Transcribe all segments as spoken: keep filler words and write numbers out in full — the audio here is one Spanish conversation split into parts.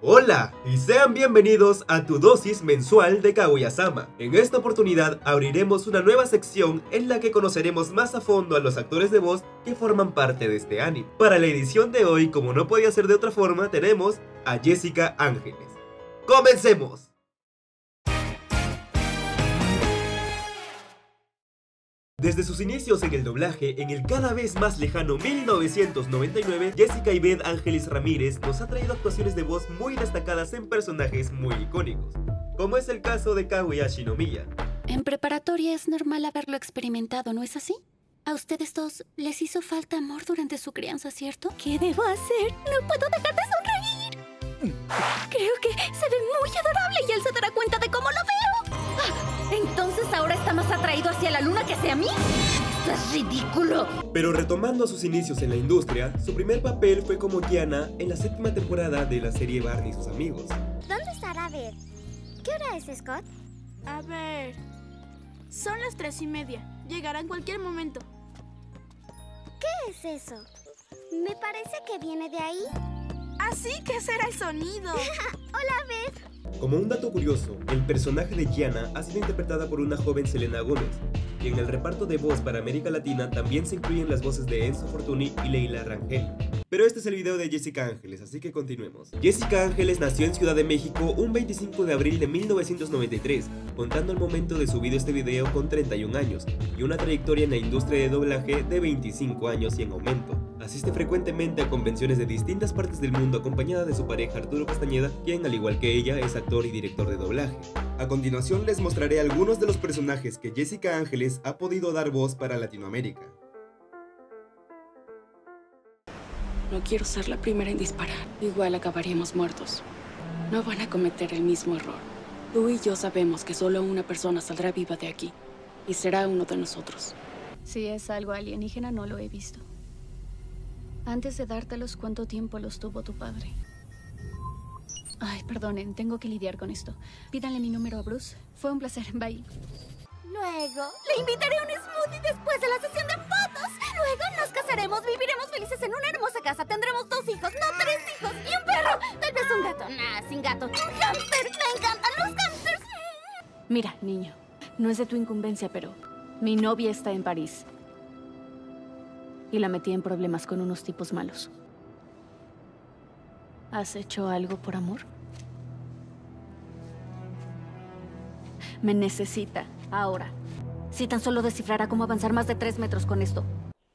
Hola y sean bienvenidos a tu dosis mensual de Kaguya-sama. En esta oportunidad abriremos una nueva sección en la que conoceremos más a fondo a los actores de voz que forman parte de este anime. Para la edición de hoy, como no podía ser de otra forma, tenemos a Jessica Ángeles. ¡Comencemos! Desde sus inicios en el doblaje, en el cada vez más lejano mil novecientos noventa y nueve, Jessica Ivette Ángeles Ramírez nos ha traído actuaciones de voz muy destacadas en personajes muy icónicos, como es el caso de Kaguya Shinomiya. En preparatoria es normal haberlo experimentado, ¿no es así? A ustedes dos les hizo falta amor durante su crianza, ¿cierto? ¿Qué debo hacer? No puedo dejar de sonreír. Creo que se ve muy adorable y él se dará cuenta de cómo lo veo. ¿Entonces ahora está más atraído hacia la luna que hacia mí? ¡Esto es ridículo! Pero retomando sus inicios en la industria, su primer papel fue como Gianna en la séptima temporada de la serie Barney y sus amigos. ¿Dónde estará Beth? ¿Qué hora es, Scott? A ver... Son las tres y media. Llegará en cualquier momento. ¿Qué es eso? Me parece que viene de ahí. Así que será el sonido. Hola, Beth. Como un dato curioso, el personaje de Gianna ha sido interpretada por una joven Selena Gómez, y en el reparto de voz para América Latina también se incluyen las voces de Enzo Fortuni y Leila Rangel. Pero este es el video de Jessica Ángeles, así que continuemos. Jessica Ángeles nació en Ciudad de México un veinticinco de abril de mil novecientos noventa y tres, contando al momento de subir este video con treinta y un años, y una trayectoria en la industria de doblaje de veinticinco años y en aumento. Asiste frecuentemente a convenciones de distintas partes del mundo acompañada de su pareja Arturo Castañeda, quien al igual que ella es actor y director de doblaje. A continuación les mostraré algunos de los personajes que Jessica Ángeles ha podido dar voz para Latinoamérica. No quiero ser la primera en disparar. Igual acabaríamos muertos. No van a cometer el mismo error. Tú y yo sabemos que solo una persona saldrá viva de aquí. Y será uno de nosotros. Si es algo alienígena, no lo he visto. Antes de dártelos, ¿cuánto tiempo los tuvo tu padre? Ay, perdonen, tengo que lidiar con esto. Pídanle mi número a Bruce. Fue un placer, bye. Luego, le invitaré a un smoothie después de la sesión de fotos. Luego nos casaremos, viviremos felices en una hermosa casa. Tendremos dos hijos, no tres hijos, y un perro. Tal vez un gato. Nah, sin gato. Un hámster. Me encantan los hámsters. Mira, niño, no es de tu incumbencia, pero mi novia está en París. Y la metí en problemas con unos tipos malos. ¿Has hecho algo por amor? Me necesita, ahora. Si tan solo descifrara cómo avanzar más de tres metros con esto.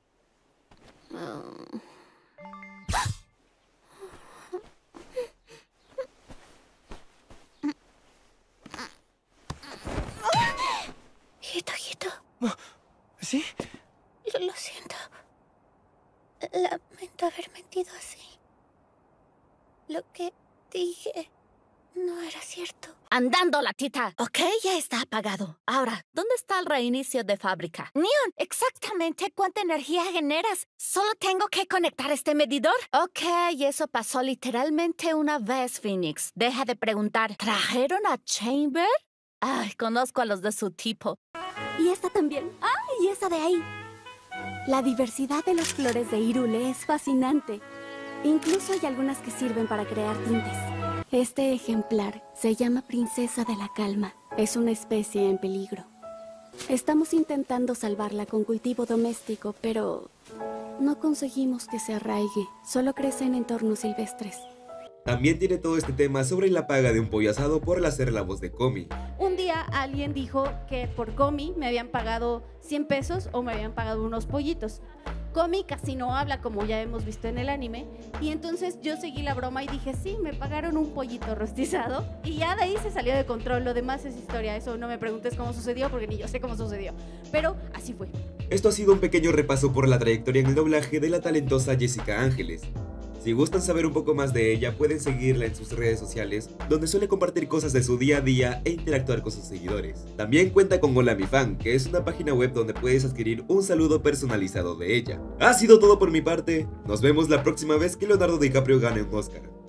Hijito, hijito. ¿Sí? Lo, lo siento. Lamento haber mentido así. Lo que dije no era cierto. Andando, latita. Ok, ya está apagado. Ahora, ¿dónde está el reinicio de fábrica? Neon, exactamente cuánta energía generas. Solo tengo que conectar este medidor. Ok, eso pasó literalmente una vez, Phoenix. Deja de preguntar. ¿Trajeron a Chamber? Ay, conozco a los de su tipo. Y esta también. ¡Ah! Y esa de ahí. La diversidad de las flores de Hyrule es fascinante. Incluso hay algunas que sirven para crear tintes. Este ejemplar se llama Princesa de la Calma. Es una especie en peligro. Estamos intentando salvarla con cultivo doméstico, pero no conseguimos que se arraigue. Solo crece en entornos silvestres. También tiene todo este tema sobre la paga de un pollo asado por hacer la voz de Komi. Un día alguien dijo que por Komi me habían pagado cien pesos o me habían pagado unos pollitos. Komi casi no habla, como ya hemos visto en el anime, y entonces yo seguí la broma y dije, sí, me pagaron un pollito rostizado, y ya de ahí se salió de control. Lo demás es historia, eso no me preguntes cómo sucedió, porque ni yo sé cómo sucedió, pero así fue. Esto ha sido un pequeño repaso por la trayectoria en el doblaje de la talentosa Jessica Ángeles. Si gustan saber un poco más de ella, pueden seguirla en sus redes sociales, donde suele compartir cosas de su día a día e interactuar con sus seguidores. También cuenta con Hola Mi Fan, que es una página web donde puedes adquirir un saludo personalizado de ella. Ha sido todo por mi parte, nos vemos la próxima vez que Leonardo DiCaprio gane un Oscar.